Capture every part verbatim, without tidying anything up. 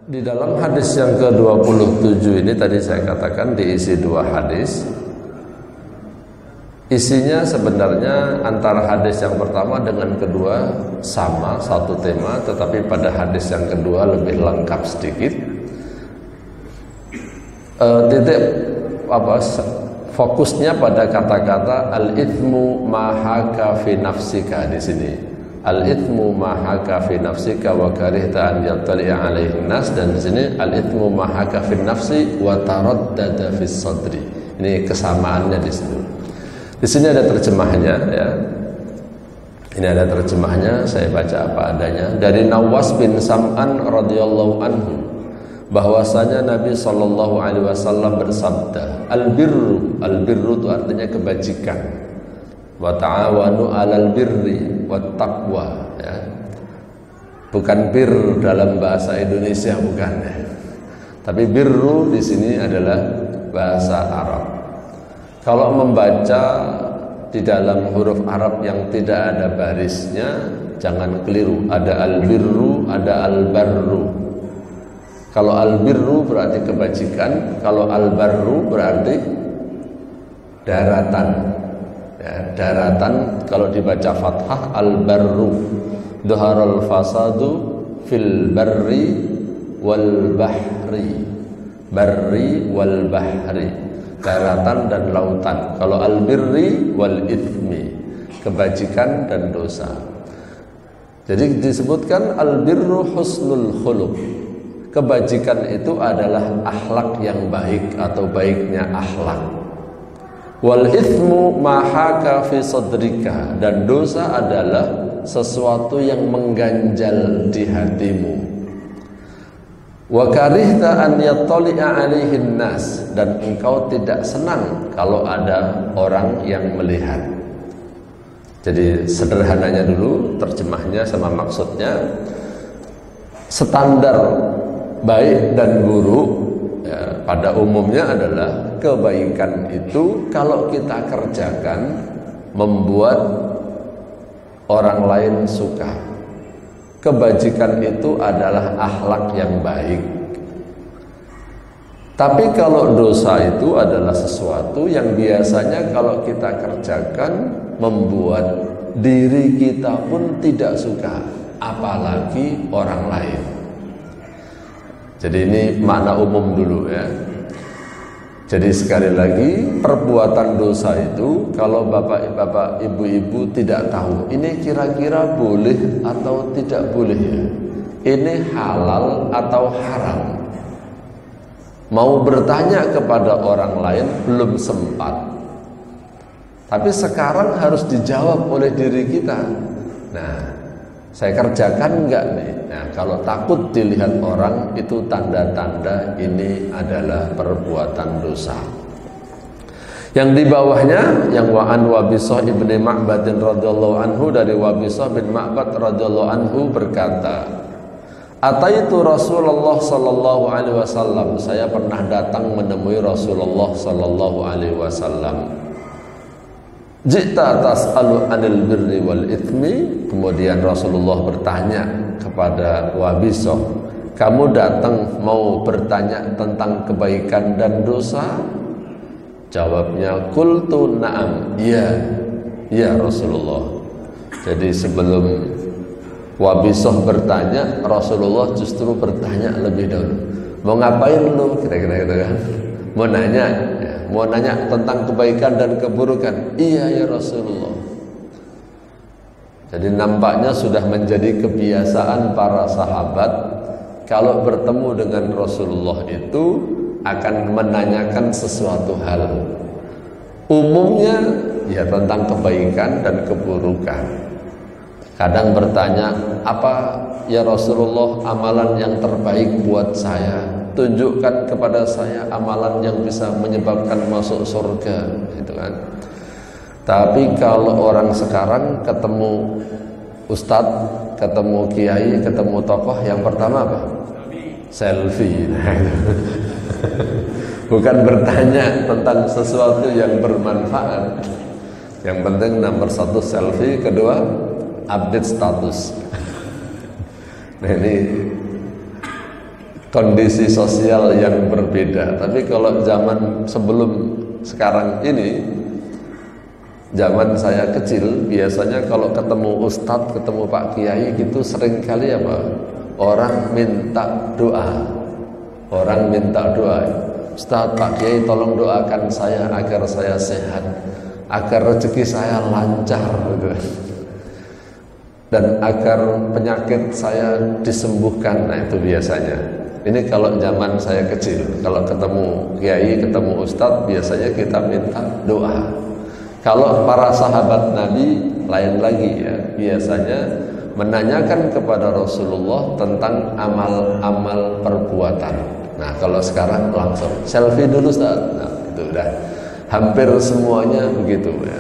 Di dalam hadis yang ke dua puluh tujuh ini tadi saya katakan diisi dua hadis. Isinya sebenarnya antara hadis yang pertama dengan kedua sama satu tema, tetapi pada hadis yang kedua lebih lengkap sedikit. E, titik apa fokusnya pada kata-kata al-ithmu ma haka fi nafsika di sini. Al-ithmu ma haka fi nafsika wa karihta an yattali'a alaihi nas, dan di sini al-ithmu ma haka fi nafsi wa taraddada fi sadri. Ini kesamaannya di situ. Di sini ada terjemahnya ya. Ini ada terjemahnya, saya baca apa adanya. Dari Nawas bin Sam'an radhiyallahu anhu, bahwasanya Nabi sallallahu alaihi wasallam bersabda, al-birru, al-birru itu artinya kebajikan. Wa ta'awanu 'alal birri wat taqwa ya. Bukan bir dalam bahasa Indonesia, bukan ya. Tapi birru di sini adalah bahasa Arab. Kalau membaca di dalam huruf Arab yang tidak ada barisnya, jangan keliru. Ada al-birru, ada al-barru. Kalau al-birru berarti kebajikan, kalau al-barru berarti daratan. Ya, daratan kalau dibaca fathah al-barru. Dhaharal fasadu fil barri wal bahri. Barri wal bahri. Daratan dan lautan. Kalau al-birri wal ithmi, kebajikan dan dosa. Jadi disebutkan al-birru husnul khuluq. Kebajikan itu adalah akhlak yang baik atau baiknya akhlak. Wal ithmu ma haka fi sadrika, dan dosa adalah sesuatu yang mengganjal di hatimu. Wa karihta an yattali'a 'alaihin nas, dan engkau tidak senang kalau ada orang yang melihat. Jadi sederhananya dulu terjemahnya sama maksudnya. Standar baik dan buruk ya, pada umumnya adalah kebaikan itu kalau kita kerjakan membuat orang lain suka. Kebajikan itu adalah akhlak yang baik. Tapi kalau dosa itu adalah sesuatu yang biasanya kalau kita kerjakan membuat diri kita pun tidak suka, apalagi orang lain. Jadi ini makna umum dulu ya. Jadi sekali lagi, perbuatan dosa itu kalau bapak-bapak, ibu-ibu tidak tahu ini kira-kira boleh atau tidak boleh ya, ini halal atau haram, mau bertanya kepada orang lain belum sempat, tapi sekarang harus dijawab oleh diri kita. Nah, saya kerjakan enggak nih? Nah, kalau takut dilihat orang, itu tanda-tanda ini adalah perbuatan dosa. Yang di bawahnya, yang wa'an Wabisah ibni Ma'badin radhiyallahu anhu, dari Wabisah bin Ma'bad radhiyallahu anhu berkata, ataitu Rasulullah sallallahu alaihi wasallam, saya pernah datang menemui Rasulullah sallallahu alaihi wasallam. Jita tas'alu anil birri wal ithmi, kemudian Rasulullah bertanya kepada Wabisah, kamu datang mau bertanya tentang kebaikan dan dosa? Jawabnya, qultu na'am, iya, iya Rasulullah. Jadi sebelum Wabisah bertanya, Rasulullah justru bertanya lebih dahulu. Mau ngapain lu? Kira-kira gitu kan. Mau nanya, ya, mau nanya tentang kebaikan dan keburukan. Iya ya Rasulullah. Jadi nampaknya sudah menjadi kebiasaan para sahabat kalau bertemu dengan Rasulullah itu akan menanyakan sesuatu hal. Umumnya ya tentang kebaikan dan keburukan. Kadang bertanya, apa ya Rasulullah amalan yang terbaik buat saya? Tunjukkan kepada saya amalan yang bisa menyebabkan masuk surga, gitu kan. Tapi kalau orang sekarang ketemu ustadz, ketemu kiai, ketemu tokoh, yang pertama apa? Selfie. Bukan bertanya tentang sesuatu yang bermanfaat. Yang penting nomor satu selfie, kedua update status. Nah ini kondisi sosial yang berbeda. Tapi kalau zaman sebelum sekarang ini, zaman saya kecil, biasanya kalau ketemu ustadz, ketemu Pak Kiai gitu, sering kali apa? Orang minta doa. Orang minta doa. Ustadz, Pak Kiai tolong doakan saya agar saya sehat, agar rezeki saya lancar gitu. Dan agar penyakit saya disembuhkan. Nah itu biasanya. Ini kalau zaman saya kecil, kalau ketemu kiai, ketemu ustadz, biasanya kita minta doa. Kalau para sahabat Nabi lain lagi ya, biasanya menanyakan kepada Rasulullah tentang amal-amal perbuatan. Nah kalau sekarang langsung selfie dulu Ustaz. Nah itu udah hampir semuanya begitu ya.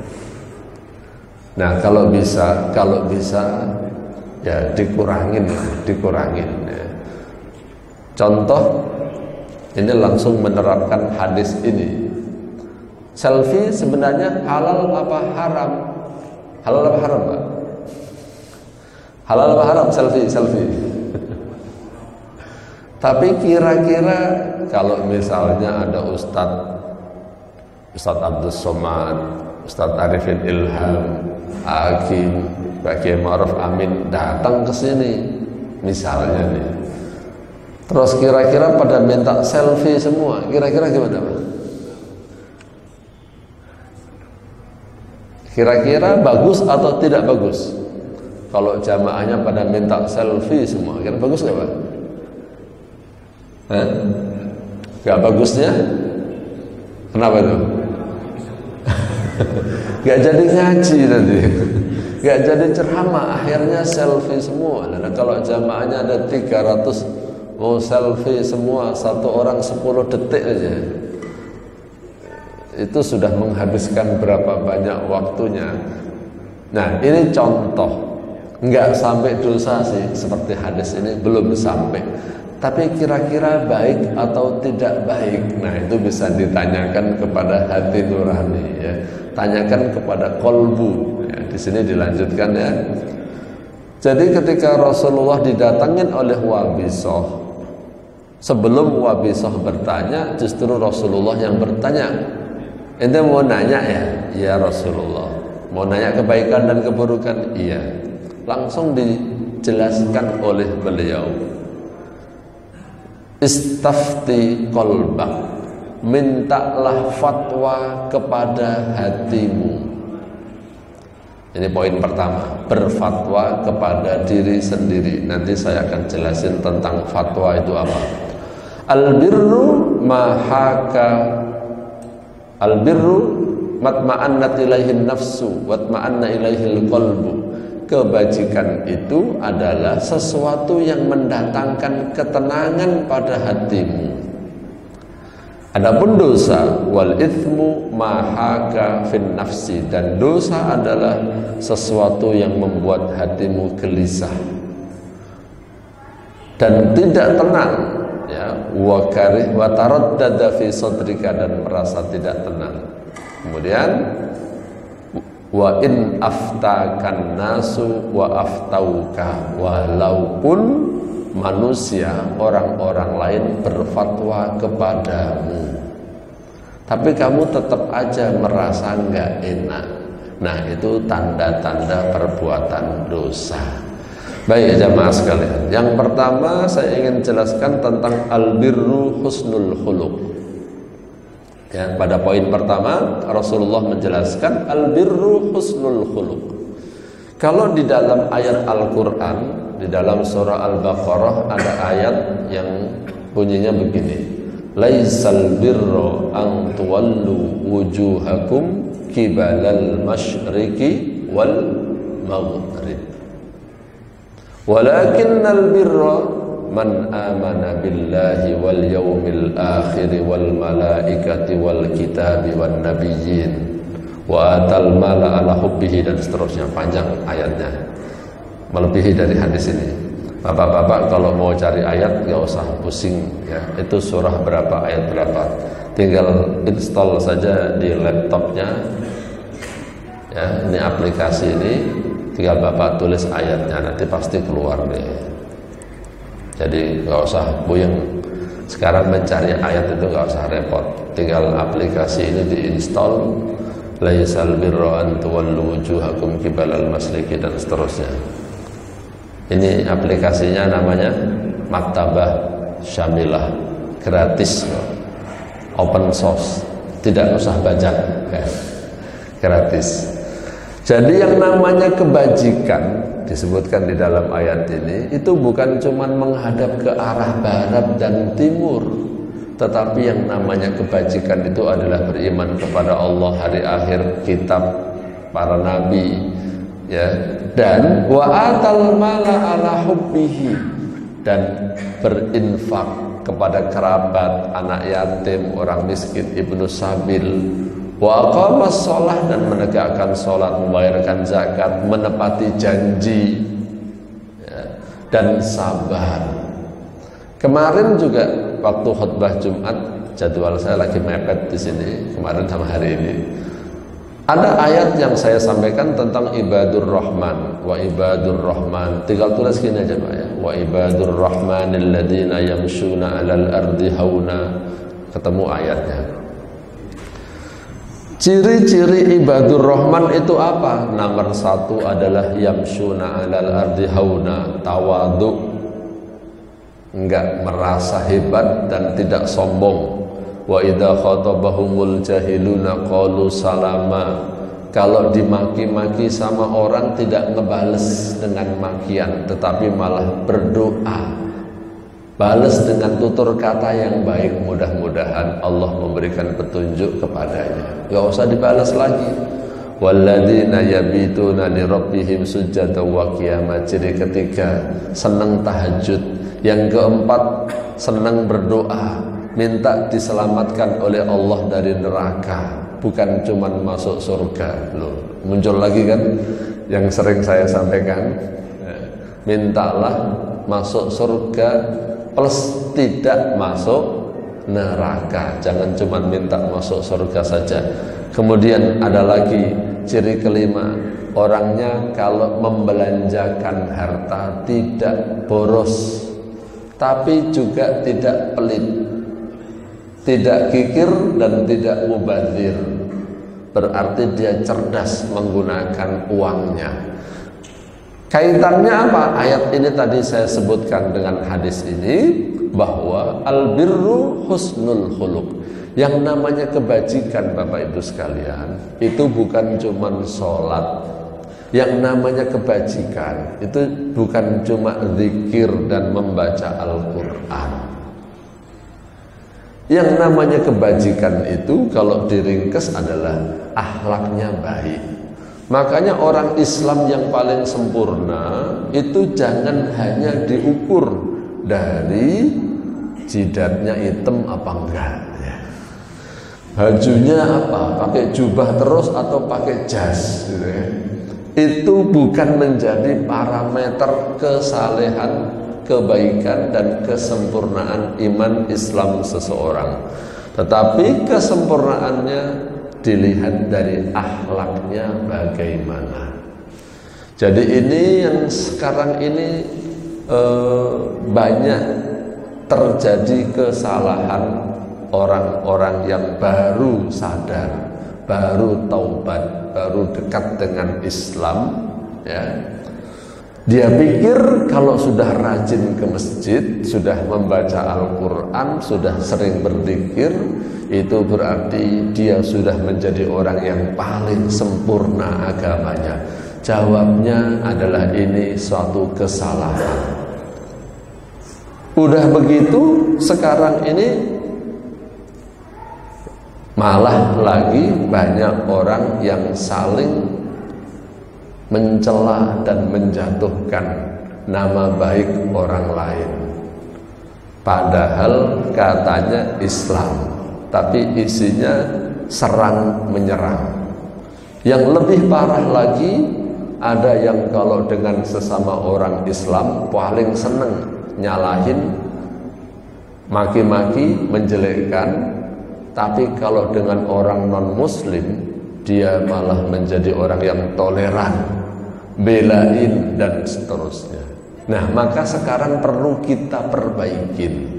Nah kalau bisa, kalau bisa ya dikurangin, dikurangin ya. Contoh, ini langsung menerapkan hadis ini. Selfie sebenarnya halal apa haram? Halal apa haram, Pak? Halal apa haram selfie? Selfie. Tapi kira-kira kalau misalnya ada Ustadz Ustadz Abdus Somad, Ustadz Arifin Ilham, Hakim, Pak Kiai Ma'ruf Amin datang ke sini, misalnya nih. Terus kira-kira pada minta selfie semua, kira-kira gimana Pak? Kira-kira bagus atau tidak bagus? Kalau jamaahnya pada minta selfie semua, kira bagus gak Pak? Hah? Gak bagusnya? Kenapa itu? Gak jadi ngaji nanti, gak jadi ceramah, akhirnya selfie semua. Nah, kalau jamaahnya ada tiga ratus, mau selfie semua, satu orang sepuluh detik aja, itu sudah menghabiskan berapa banyak waktunya. Nah ini contoh, nggak sampai dosa sih seperti hadis ini, belum sampai, tapi kira-kira baik atau tidak baik. Nah itu bisa ditanyakan kepada hati nurani ya, tanyakan kepada kolbu ya. Di sini dilanjutkan ya. Jadi ketika Rasulullah didatangin oleh Wabisah, sebelum Wabisah bertanya, justru Rasulullah yang bertanya. Ente mau nanya ya? Ya Rasulullah. Mau nanya kebaikan dan keburukan? Iya. Langsung dijelaskan oleh beliau. Istafti qalbak. Mintalah fatwa kepada hatimu. Ini poin pertama. Berfatwa kepada diri sendiri. Nanti saya akan jelasin tentang fatwa itu apa. Al-birru mahaka Al-birru matma'annat ilaihin nafsu watma'anna ilaihil qalbu. Kebajikan itu adalah sesuatu yang mendatangkan ketenangan pada hatimu. Adapun dosa, wal ithmu mahaka fin nafsi, dan dosa adalah sesuatu yang membuat hatimu gelisah dan tidak tenang ya, wa karih wa taraddada fi sadrika, dan merasa tidak tenang. Kemudian wa in aftakan nasu wa aftauka, walaupun manusia, orang-orang lain berfatwa kepadamu, tapi kamu tetap aja merasa nggak enak. Nah itu tanda-tanda perbuatan dosa. Baik jamaah sekalian, yang pertama saya ingin jelaskan tentang al-birru husnul khuluq. Ya, pada poin pertama Rasulullah menjelaskan al-birru husnul khuluq. Kalau di dalam ayat Al-Quran, di dalam surah Al-Baqarah ada ayat yang bunyinya begini: laisal birra an tuwallu wujuhakum kibalal masyriqi wal maghrib, walakinnal birra man amana billahi wal yawmil akhir wal malaikati wal kitabi wan nabiyyin wa atal mala ala hubbihi, dan seterusnya, panjang ayatnya, melebihi dari hadis ini. Bapak-bapak kalau mau cari ayat gak usah pusing ya, itu surah berapa, ayat berapa, tinggal install saja di laptopnya ya, ini aplikasi ini, tinggal bapak tulis ayatnya, nanti pasti keluar deh. Jadi nggak usah puyeng. Sekarang mencari ayat itu nggak usah repot, tinggal aplikasi ini diinstal. Laisal birra an tuwallu wujuhakum qibalal masyriqi dan seterusnya. Ini aplikasinya namanya Maktabah Syamilah, gratis, open source, tidak usah bajak, gratis. Jadi yang namanya kebajikan disebutkan di dalam ayat ini itu bukan cuma menghadap ke arah barat dan timur, tetapi yang namanya kebajikan itu adalah beriman kepada Allah, hari akhir, kitab, para nabi, ya, dan wa atal mala ala hubbihi, dan berinfak kepada kerabat, anak yatim, orang miskin, ibnu sabil, wa aqamas shalah, dan menegakkan salat, membayarkan zakat, menepati janji, ya, dan sabar. Kemarin juga waktu khutbah Jumat, jadwal saya lagi mepet di sini kemarin sama hari ini. Ada ayat yang saya sampaikan tentang ibadur rahman, wa ibadur rahman. Tinggal tulis gini aja Pak ya. Wa ibadur rahmanil ladzina yamshuna 'alal ardi hauna. Ketemu ayatnya. Ciri-ciri ibadur rahman itu apa? Nomor satu adalah yamshuna 'alal ardi hauna, tawadhu, enggak merasa hebat dan tidak sombong. Wa idza khatabahumul jahiluna qalu salama. Kalau dimaki-maki sama orang tidak ngebales dengan makian, tetapi malah berdoa, balas dengan tutur kata yang baik. Mudah-mudahan Allah memberikan petunjuk kepadanya, gak usah dibalas lagi. Walladzina yabituna li rabbihim sujada wa qiyama. Ciri ketiga, senang tahajud. Yang keempat, senang berdoa, minta diselamatkan oleh Allah dari neraka, bukan cuma masuk surga. Loh, muncul lagi kan yang sering saya sampaikan, mintalah masuk surga plus tidak masuk neraka, jangan cuma minta masuk surga saja. Kemudian ada lagi ciri kelima, orangnya kalau membelanjakan harta tidak boros, tapi juga tidak pelit, tidak kikir dan tidak mubadzir. Berarti dia cerdas menggunakan uangnya. Kaitannya apa? Ayat ini tadi saya sebutkan dengan hadis ini, bahwa albirru husnul khuluq. Yang namanya kebajikan Bapak Ibu sekalian, itu bukan cuma sholat. Yang namanya kebajikan itu bukan cuma zikir dan membaca Al-Quran. Yang namanya kebajikan itu kalau diringkas adalah akhlaknya baik. Makanya orang Islam yang paling sempurna itu jangan hanya diukur dari jidatnya hitam apa enggak, ya. Bajunya apa, pakai jubah terus atau pakai jas, gitu ya. Itu bukan menjadi parameter kesalehan, kebaikan dan kesempurnaan iman Islam seseorang. Tetapi kesempurnaannya dilihat dari akhlaknya bagaimana. Jadi ini yang sekarang ini eh, banyak terjadi kesalahan orang-orang yang baru sadar, baru taubat, baru dekat dengan Islam, ya. Dia pikir kalau sudah rajin ke masjid, sudah membaca Al-Quran, sudah sering berzikir, itu berarti dia sudah menjadi orang yang paling sempurna agamanya. Jawabnya adalah ini suatu kesalahan. Udah begitu, sekarang ini malah lagi banyak orang yang saling mencela dan menjatuhkan nama baik orang lain. Padahal katanya Islam, tapi isinya serang menyerang. Yang lebih parah lagi, ada yang kalau dengan sesama orang Islam paling seneng nyalahin, maki-maki, menjelekkan. Tapi kalau dengan orang non-muslim, dia malah menjadi orang yang toleran, belain dan seterusnya. Nah, maka sekarang perlu kita perbaikin.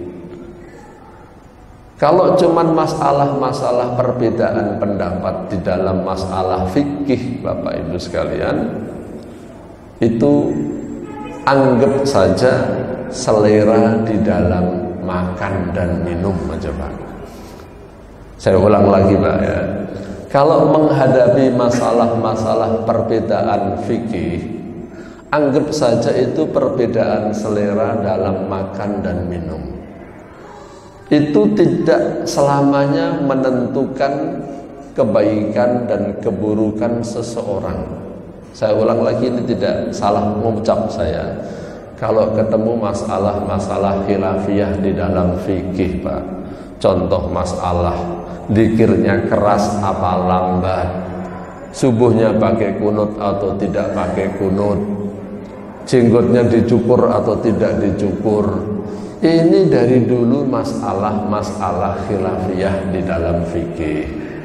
Kalau cuman masalah-masalah perbedaan pendapat di dalam masalah fikih, Bapak Ibu sekalian, itu anggap saja selera di dalam makan dan minum aja, Pak. Saya ulang lagi, Pak, ya. Kalau menghadapi masalah-masalah perbedaan fikih, anggap saja itu perbedaan selera dalam makan dan minum. Itu tidak selamanya menentukan kebaikan dan keburukan seseorang. Saya ulang lagi, ini tidak salah mengucap saya. Kalau ketemu masalah-masalah khilafiyah di dalam fikih, Pak, contoh masalah zikirnya keras apa lambat, subuhnya pakai kunut atau tidak pakai kunut, jenggotnya dicukur atau tidak dicukur. Ini dari dulu masalah-masalah khilafiyah di dalam fikih.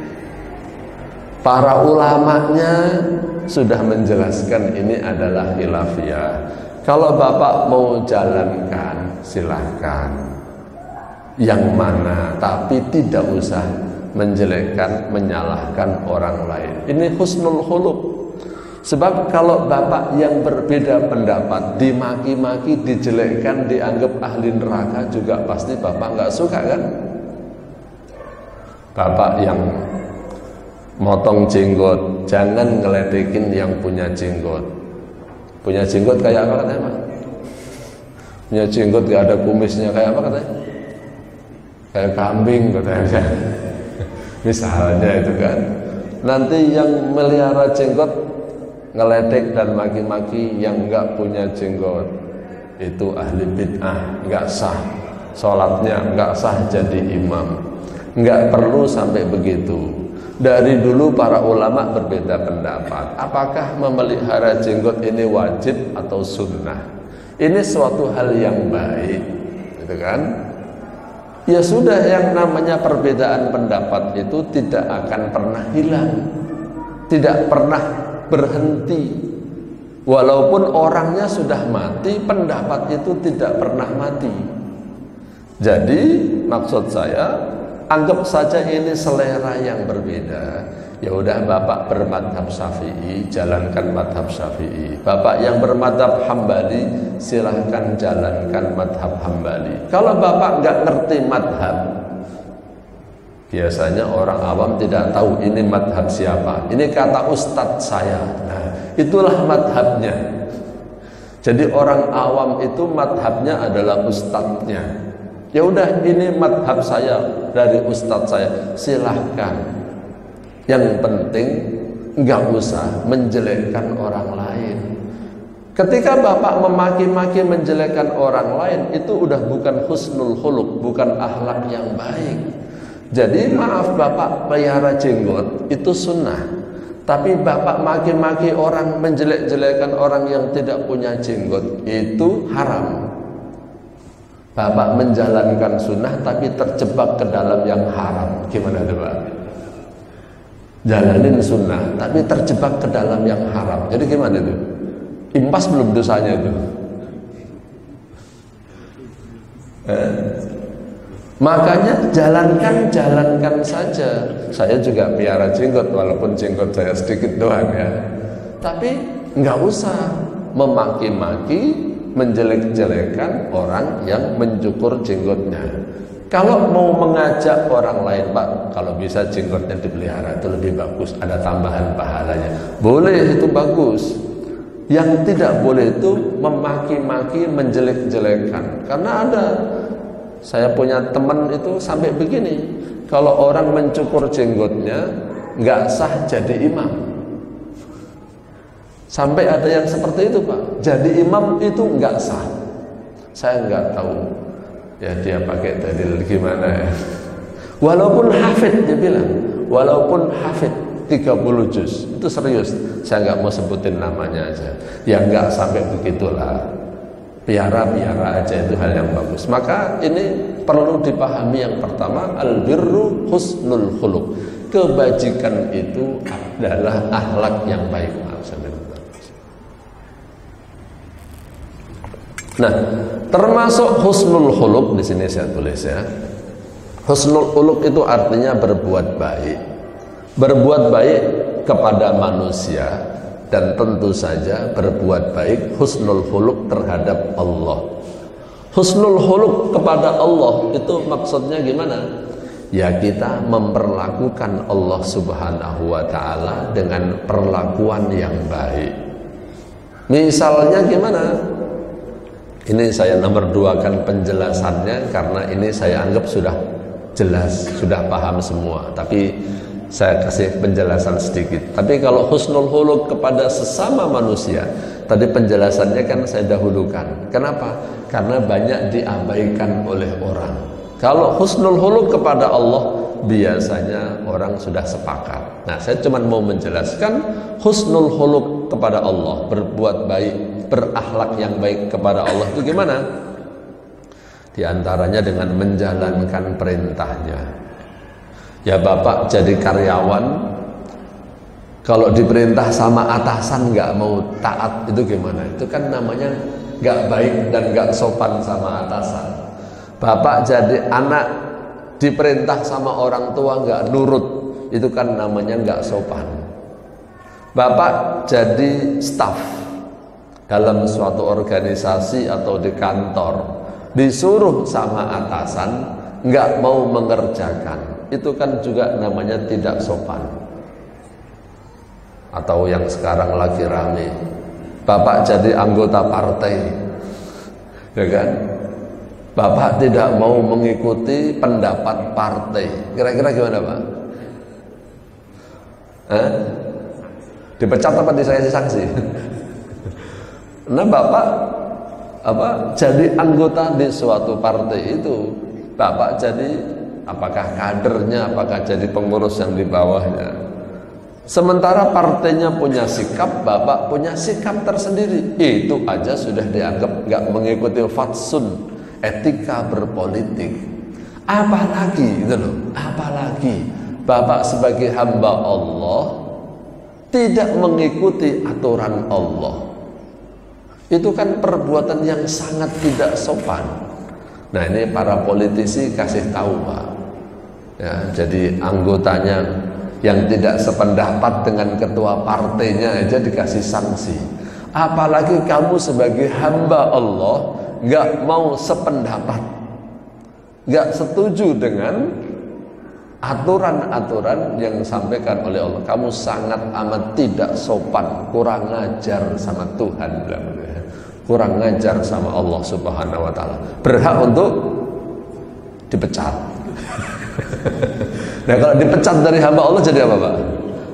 Para ulamanya sudah menjelaskan ini adalah khilafiyah. Kalau Bapak mau jalankan, silahkan. Yang mana, tapi tidak usah menjelekkan, menyalahkan orang lain. Ini husnul khuluq. Sebab kalau Bapak yang berbeda pendapat dimaki-maki, dijelekkan, dianggap ahli neraka, juga pasti Bapak nggak suka, kan? Bapak yang motong jenggot, jangan ngeledekin yang punya jenggot. Punya jenggot kayak apa katanya, Pak? Punya jenggot gak ada kumisnya kayak apa katanya? Kayak kambing katanya. Misalnya itu kan. Nanti yang melihara jenggot ngeledek dan maki-maki yang enggak punya jenggot, itu ahli bid'ah, enggak sah sholatnya, enggak sah jadi imam. Enggak perlu sampai begitu. Dari dulu para ulama berbeda pendapat, apakah memelihara jenggot ini wajib atau sunnah. Ini suatu hal yang baik, gitu kan? Ya sudah, yang namanya perbedaan pendapat itu tidak akan pernah hilang, tidak pernah berhenti. Walaupun orangnya sudah mati, pendapat itu tidak pernah mati. Jadi maksud saya, anggap saja ini selera yang berbeda. Ya udah, Bapak bermadhab Syafi'i, jalankan madhab Syafi'i. Bapak yang bermadhab Hambali, silahkan jalankan madhab Hambali. Kalau Bapak nggak ngerti madhab, biasanya orang awam tidak tahu ini madhab siapa. Ini kata ustadz saya. Nah, itulah madhabnya. Jadi orang awam itu madhabnya adalah ustadznya. Ya udah, ini madhab saya dari ustadz saya, silahkan. Yang penting nggak usah menjelekkan orang lain. Ketika Bapak memaki-maki menjelekkan orang lain, itu udah bukan husnul khuluq, bukan akhlak yang baik. Jadi maaf, Bapak pelihara jenggot itu sunnah, tapi Bapak maki-maki orang, menjelek-jelekan orang yang tidak punya jenggot, itu haram. Bapak menjalankan sunnah tapi terjebak ke dalam yang haram. Gimana itu, Pak? Jalanin sunnah tapi terjebak ke dalam yang haram. Jadi gimana itu? Impas belum dosanya itu? Eh? Makanya jalankan, jalankan saja. Saya juga piara jenggot, walaupun jenggot saya sedikit doang ya. Tapi nggak usah memaki-maki, menjelek-jelekan orang yang mencukur jenggotnya. Kalau mau mengajak orang lain, Pak, kalau bisa jenggotnya dipelihara itu lebih bagus, ada tambahan pahalanya. Boleh, itu bagus. Yang tidak boleh itu memaki-maki, menjelek-jelekan. Karena ada, saya punya teman itu sampai begini, kalau orang mencukur jenggotnya nggak sah jadi imam. Sampai ada yang seperti itu, Pak. Jadi imam itu nggak sah. Saya nggak tahu ya dia pakai dalil gimana ya. Walaupun hafid, dia bilang, walaupun hafid tiga puluh juz, itu serius. Saya nggak mau sebutin namanya aja. Ya nggak sampai begitulah. Piara-piara aja, itu hal yang bagus. Maka ini perlu dipahami. Yang pertama, al-birru husnul khuluq. Kebajikan itu adalah akhlak yang baik. Maaf, saya Nah, termasuk husnul khuluq di sini saya tulis ya. Husnul khuluq itu artinya berbuat baik. Berbuat baik kepada manusia dan tentu saja berbuat baik husnul khuluq terhadap Allah. Husnul khuluq kepada Allah itu maksudnya gimana? Ya kita memperlakukan Allah Subhanahu wa ta'ala dengan perlakuan yang baik. Misalnya gimana? Ini saya nomor dua kan penjelasannya, karena ini saya anggap sudah jelas, sudah paham semua. Tapi saya kasih penjelasan sedikit. Tapi kalau husnul khuluq kepada sesama manusia, tadi penjelasannya kan saya dahulukan. Kenapa? Karena banyak diabaikan oleh orang. Kalau husnul khuluq kepada Allah, biasanya orang sudah sepakat. Nah, saya cuma mau menjelaskan husnul khuluq kepada Allah, berbuat baik, berakhlak yang baik kepada Allah itu gimana? Di antaranya dengan menjalankan perintahnya. Ya Bapak jadi karyawan, kalau diperintah sama atasan nggak mau taat, itu gimana? Itu kan namanya nggak baik dan nggak sopan sama atasan. Bapak jadi anak, diperintah sama orang tua nggak nurut, itu kan namanya nggak sopan. Bapak jadi staf dalam suatu organisasi atau di kantor, disuruh sama atasan nggak mau mengerjakan, itu kan juga namanya tidak sopan. Atau yang sekarang lagi rame, Bapak jadi anggota partai, ya kan? Bapak tidak mau mengikuti pendapat partai, kira-kira gimana Pak? Hah? Dipecat apa disangsi sanksi? Nah Bapak apa jadi anggota di suatu partai itu, Bapak jadi apakah kadernya, apakah jadi pengurus yang di bawahnya. Sementara partainya punya sikap, Bapak punya sikap tersendiri, itu aja sudah dianggap nggak mengikuti fatsun, etika berpolitik. Apalagi itu loh, apalagi Bapak sebagai hamba Allah tidak mengikuti aturan Allah. Itu kan perbuatan yang sangat tidak sopan. Nah ini para politisi kasih tahu Pak ya, jadi anggotanya yang tidak sependapat dengan ketua partainya aja dikasih sanksi, apalagi kamu sebagai hamba Allah nggak mau sependapat, nggak setuju dengan aturan-aturan yang disampaikan oleh Allah, kamu sangat amat tidak sopan, kurang ngajar sama Tuhan, kurang ngajar sama Allah Subhanahu wa ta'ala, berhak untuk dipecat. Nah kalau dipecat dari hamba Allah jadi apa Pak?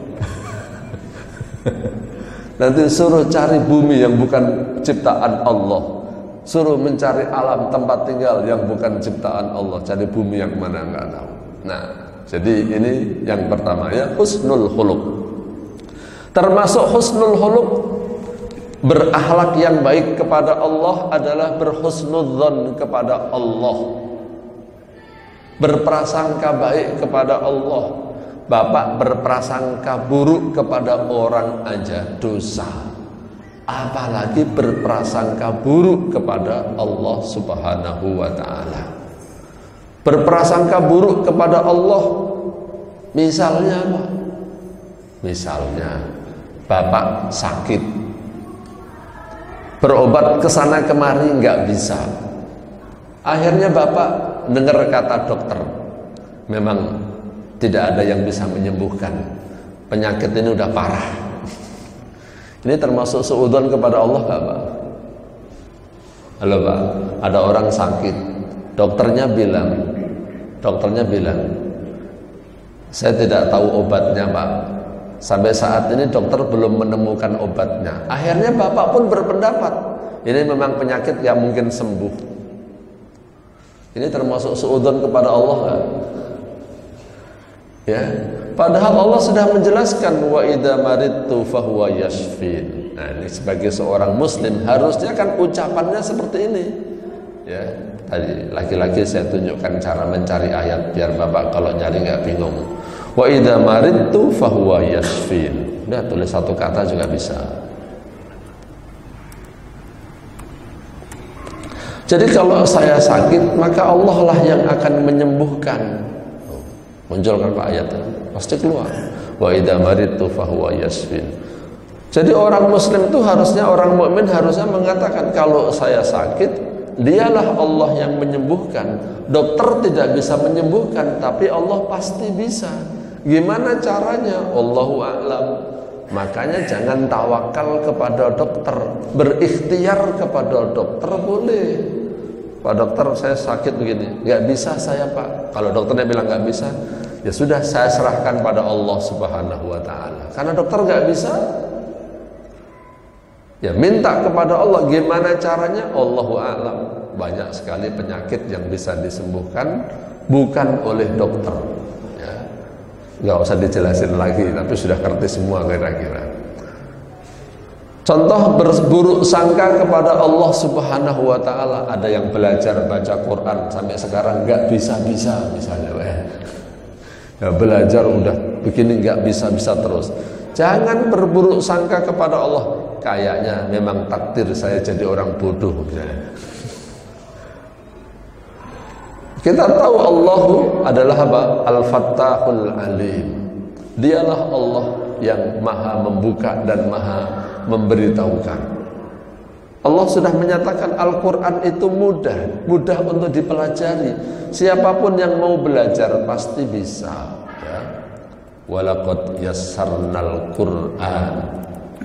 Nanti suruh cari bumi yang bukan ciptaan Allah, suruh mencari alam tempat tinggal yang bukan ciptaan Allah, cari bumi yang mana nggak tahu. Nah jadi ini yang pertama ya, husnul khuluq. Termasuk husnul khuluq, berakhlak yang baik kepada Allah adalah berhusnudzon kepada Allah, berprasangka baik kepada Allah. Bapak berprasangka buruk kepada orang aja dosa, apalagi berprasangka buruk kepada Allah Subhanahu wa ta'ala. Berprasangka buruk kepada Allah misalnya apa? Misalnya Bapak sakit, berobat kesana kemari nggak bisa, akhirnya Bapak dengar kata dokter, memang tidak ada yang bisa menyembuhkan, penyakit ini udah parah. Ini termasuk suudzon kepada Allah nggak Pak? Halo Pak, ada orang sakit, dokternya bilang, dokternya bilang, saya tidak tahu obatnya Pak. Sampai saat ini dokter belum menemukan obatnya. Akhirnya Bapak pun berpendapat, ini memang penyakit yang mungkin sembuh. Ini termasuk suudzon kepada Allah kan? Ya, padahal Allah sudah menjelaskan wa idza maridtu fahuwa yashfin. Nah, ini sebagai seorang muslim harusnya kan ucapannya seperti ini. Ya, tadi lagi-lagi saya tunjukkan cara mencari ayat biar Bapak kalau nyari nggak bingung. Wa idza maridtu fahuwa yashfin. Udah tulis satu kata juga bisa. Jadi kalau saya sakit, maka Allah lah yang akan menyembuhkan. Muncul kan Pak ayatnya, pasti keluar. Wa idza maridtu fahuwa yashfin. Jadi orang muslim itu harusnya, orang mukmin harusnya mengatakan, kalau saya sakit, dialah Allah yang menyembuhkan. Dokter tidak bisa menyembuhkan, tapi Allah pasti bisa. Gimana caranya? Allahu a'lam. Makanya jangan tawakal kepada dokter, berikhtiar kepada dokter boleh. Pak dokter, saya sakit begini, nggak bisa saya Pak. Kalau dokternya bilang nggak bisa, ya sudah, saya serahkan pada Allah Subhanahu Wa Taala. Karena dokter nggak bisa, ya minta kepada Allah. Gimana caranya? Allahu a'lam. Banyak sekali penyakit yang bisa disembuhkan bukan oleh dokter. Nggak usah dijelasin lagi, tapi sudah ngerti semua kira-kira. Contoh berburuk sangka kepada Allah Subhanahu Wa Taala. Ada yang belajar baca Quran sampai sekarang nggak bisa-bisa misalnya, ya, belajar udah begini nggak bisa-bisa terus. Jangan berburuk sangka kepada Allah. Kayaknya memang takdir saya jadi orang bodoh misalnya. Kita tahu Allah adalah apa? Al-Fattahul Alim. Dialah Allah yang maha membuka dan maha memberitahukan. Allah sudah menyatakan Al-Quran itu mudah, mudah untuk dipelajari. Siapapun yang mau belajar pasti bisa. Ya. Walaqad yassarnal Qur'an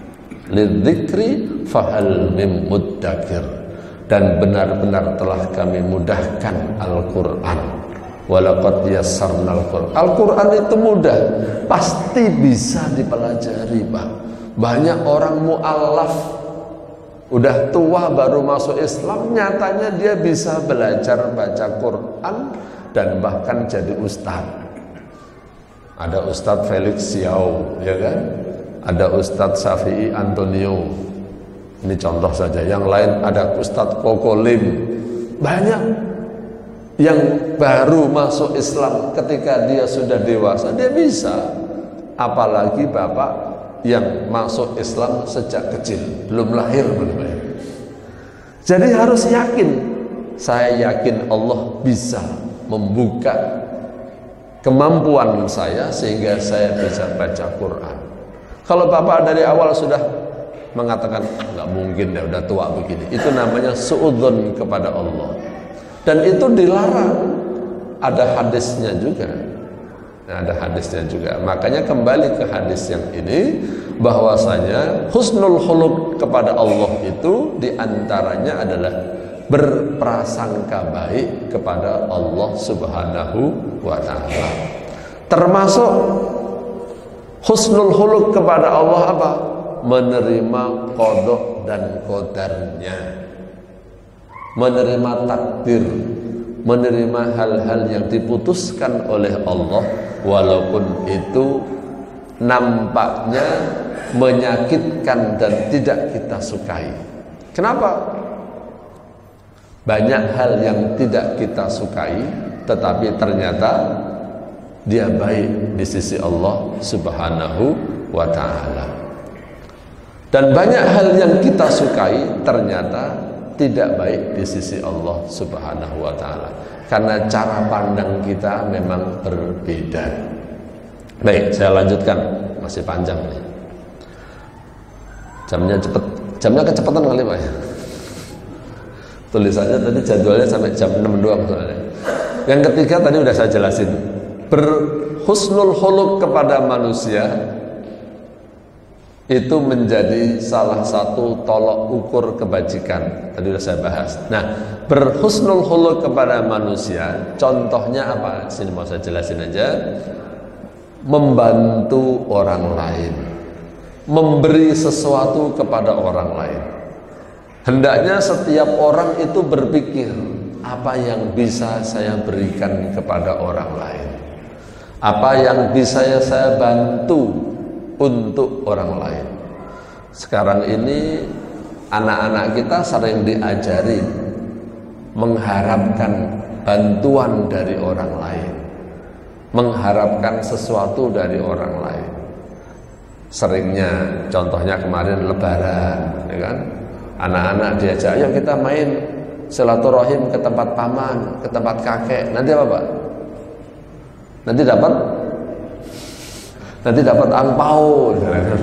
lidzikri fahal mim muddakir. Dan benar-benar telah kami mudahkan Al-Quran. Walaqad yassarnal Qur'an. Al-Quran itu mudah, pasti bisa dipelajari Pak. Banyak orang mu'allaf, udah tua baru masuk Islam, nyatanya dia bisa belajar baca Quran dan bahkan jadi ustaz. Ada Ustadz Felix Xiao, ya kan? Ada Ustadz Syafi'i Antonio. Ini contoh saja. Yang lain ada Ustadz Koko Lim. Banyak yang baru masuk Islam ketika dia sudah dewasa, dia bisa. Apalagi bapak yang masuk Islam sejak kecil, belum lahir belum lahir. Jadi harus yakin. Saya yakin Allah bisa membuka kemampuan saya sehingga saya bisa baca Quran. Kalau bapak dari awal sudah mengatakan nggak mungkin ya, udah tua begini, itu namanya suudzon kepada Allah, dan itu dilarang. Ada hadisnya juga, nah, ada hadisnya juga. Makanya kembali ke hadis yang ini, bahwasanya husnul khuluq kepada Allah itu diantaranya adalah berprasangka baik kepada Allah Subhanahu Wa Taala. Termasuk husnul khuluq kepada Allah apa? Menerima qada dan qadarnya, menerima takdir, menerima hal-hal yang diputuskan oleh Allah walaupun itu nampaknya menyakitkan dan tidak kita sukai. Kenapa? Banyak hal yang tidak kita sukai tetapi ternyata dia baik di sisi Allah Subhanahu Wa Ta'ala. Dan banyak hal yang kita sukai ternyata tidak baik di sisi Allah Subhanahu Wa Ta'ala, karena cara pandang kita memang berbeda. Baik, saya lanjutkan, masih panjang nih. Jamnya cepet, jamnya kecepatan kali Pak ya. Tulisannya tadi jadwalnya sampai jam enam doang soalnya. Yang ketiga tadi udah saya jelasin, berhusnul khuluq kepada manusia itu menjadi salah satu tolok ukur kebajikan. Tadi sudah saya bahas. Nah, berhusnul khuluq kepada manusia, contohnya apa? Sini mau saya jelasin aja. Membantu orang lain, memberi sesuatu kepada orang lain. Hendaknya setiap orang itu berpikir, apa yang bisa saya berikan kepada orang lain? Apa yang bisa saya bantu untuk orang lain? Sekarang ini anak-anak kita sering diajari mengharapkan bantuan dari orang lain, mengharapkan sesuatu dari orang lain. Seringnya, contohnya kemarin Lebaran, ya kan? Anak-anak diajak, ayo kita main silaturahim ke tempat paman, ke tempat kakek, nanti apa Pak? Nanti dapat nanti dapat angpau.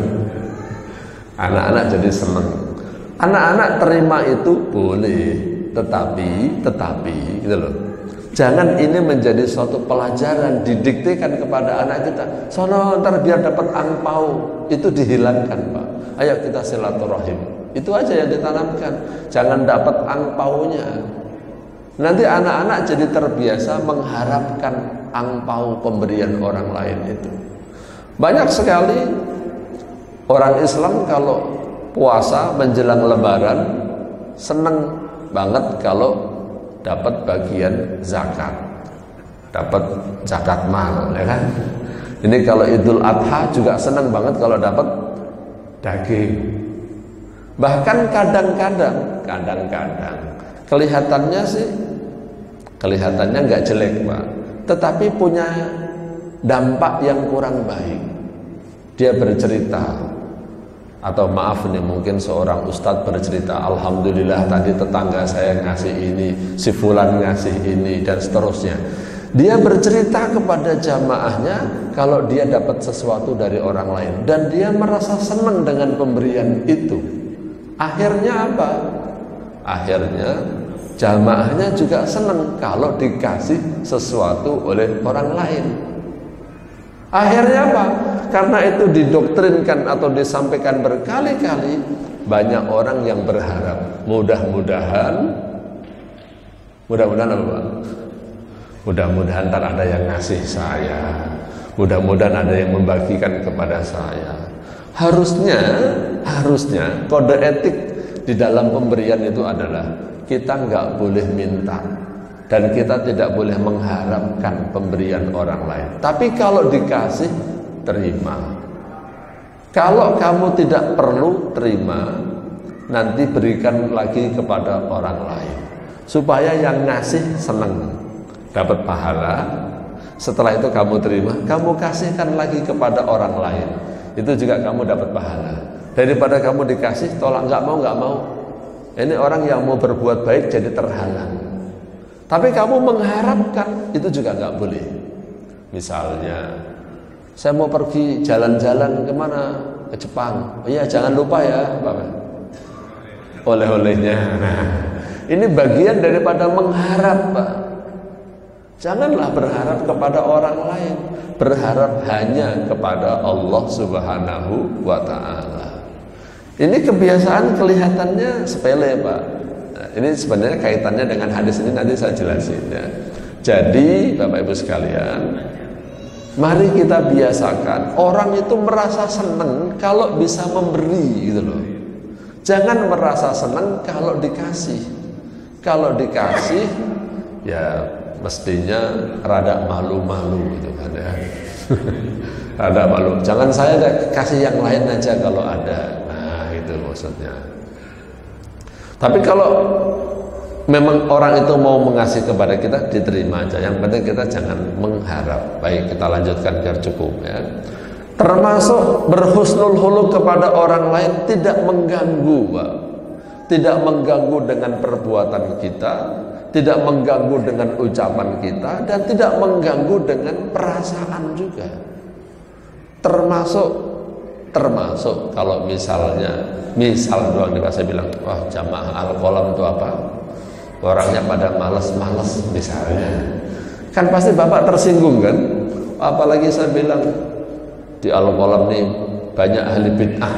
Anak-anak jadi senang. Anak-anak terima itu boleh, tetapi tetapi gitu loh. Jangan ini menjadi suatu pelajaran didiktekan kepada anak kita. Sono ntar biar dapat angpau, itu dihilangkan Pak. Ayo kita silaturahim. Itu aja yang ditanamkan. Jangan dapat angpaunya. Nanti anak-anak jadi terbiasa mengharapkan angpau pemberian orang lain itu. Banyak sekali orang Islam kalau puasa menjelang lebaran seneng banget kalau dapat bagian zakat, dapat zakat mal, ya kan? Ini kalau Idul Adha juga senang banget kalau dapat daging. Bahkan kadang-kadang, kadang-kadang kelihatannya sih, kelihatannya nggak jelek Pak, tetapi punya dampak yang kurang baik. Dia bercerita, atau maaf nih mungkin seorang ustadz bercerita, alhamdulillah tadi tetangga saya ngasih ini, si fulan ngasih ini, dan seterusnya. Dia bercerita kepada jamaahnya kalau dia dapat sesuatu dari orang lain, dan dia merasa senang dengan pemberian itu. Akhirnya apa? Akhirnya jamaahnya juga senang kalau dikasih sesuatu oleh orang lain. Akhirnya apa? Karena itu didoktrinkan atau disampaikan berkali-kali, banyak orang yang berharap mudah-mudahan mudah-mudahan apa Pak? Mudah-mudahan ntar ada yang ngasih saya, mudah-mudahan ada yang membagikan kepada saya. Harusnya harusnya kode etik di dalam pemberian itu adalah kita nggak boleh minta dan kita tidak boleh mengharapkan pemberian orang lain. Tapi kalau dikasih, terima. Kalau kamu tidak perlu, terima. Nanti berikan lagi kepada orang lain, supaya yang ngasih senang, dapat pahala. Setelah itu kamu terima, kamu kasihkan lagi kepada orang lain, itu juga kamu dapat pahala. Daripada kamu dikasih tolak, nggak mau nggak mau. Ini orang yang mau berbuat baik jadi terhalang. Tapi kamu mengharapkan, itu juga nggak boleh. Misalnya, saya mau pergi jalan-jalan kemana? Ke Jepang. Oh iya, jangan lupa ya, Bapak. Oleh-olehnya. Nah, ini bagian daripada mengharap, Pak. Janganlah berharap kepada orang lain. Berharap hanya kepada Allah Subhanahu wa Ta'ala. Ini kebiasaan kelihatannya sepele, Pak. Nah, ini sebenarnya kaitannya dengan hadis ini nanti saya jelasin ya. Jadi, Bapak Ibu sekalian, mari kita biasakan orang itu merasa senang kalau bisa memberi gitu loh. Jangan merasa senang kalau dikasih. Kalau dikasih ya mestinya rada malu-malu gitu kan ya. Rada malu. Jangan saya kasih yang lain aja kalau ada. Nah, itu maksudnya. Tapi kalau memang orang itu mau mengasih kepada kita, diterima aja. Yang penting kita jangan mengharap. Baik, kita lanjutkan biar cukup ya. Termasuk berhusnul huluk kepada orang lain, tidak mengganggu, Pak. Tidak mengganggu dengan perbuatan kita, tidak mengganggu dengan ucapan kita, dan tidak mengganggu dengan perasaan juga. Termasuk termasuk kalau misalnya misal doang nih saya bilang, wah jamaah Al-Qalam itu apa? Orangnya pada males-males misalnya, kan pasti Bapak tersinggung kan? Apalagi saya bilang di Al-Qalam nih banyak ahli bid'ah,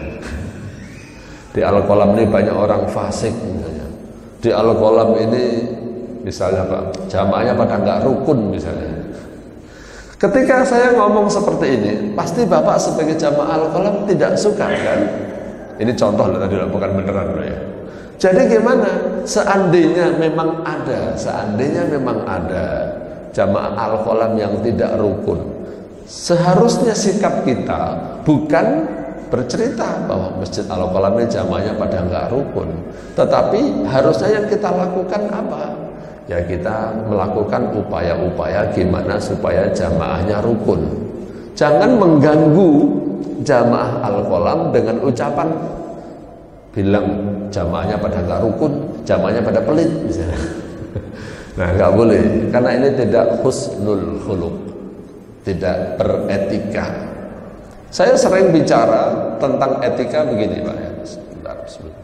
di Al-Qalam nih banyak orang fasik misalnya, di Al-Qalam ini misalnya Pak, jamaahnya pada nggak rukun misalnya. Ketika saya ngomong seperti ini, pasti Bapak sebagai jamaah Al-Qalam tidak suka kan? Ini contoh loh tadi, bukan beneran loh ya. Jadi gimana? Seandainya memang ada, seandainya memang ada jamaah Al-Qalam yang tidak rukun, seharusnya sikap kita bukan bercerita bahwa Masjid Al-Qalam ini jamaahnya pada nggak rukun, tetapi harusnya yang kita lakukan apa? Ya kita melakukan upaya-upaya gimana supaya jamaahnya rukun. Jangan mengganggu jamaah Al-Qalam dengan ucapan bilang jamaahnya pada nggak rukun, jamaahnya pada pelit misalnya. Nah, nggak boleh, karena ini tidak husnul khuluq, tidak beretika. Saya sering bicara tentang etika begini, Pak. Sebentar, sebentar.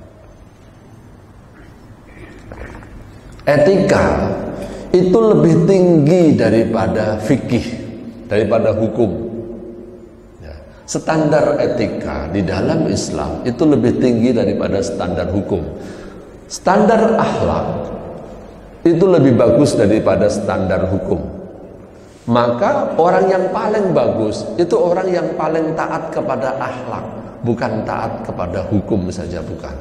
Etika itu lebih tinggi daripada fikih, daripada hukum. Ya. Standar etika di dalam Islam itu lebih tinggi daripada standar hukum. Standar akhlak itu lebih bagus daripada standar hukum. Maka orang yang paling bagus itu orang yang paling taat kepada akhlak, bukan taat kepada hukum saja, bukan.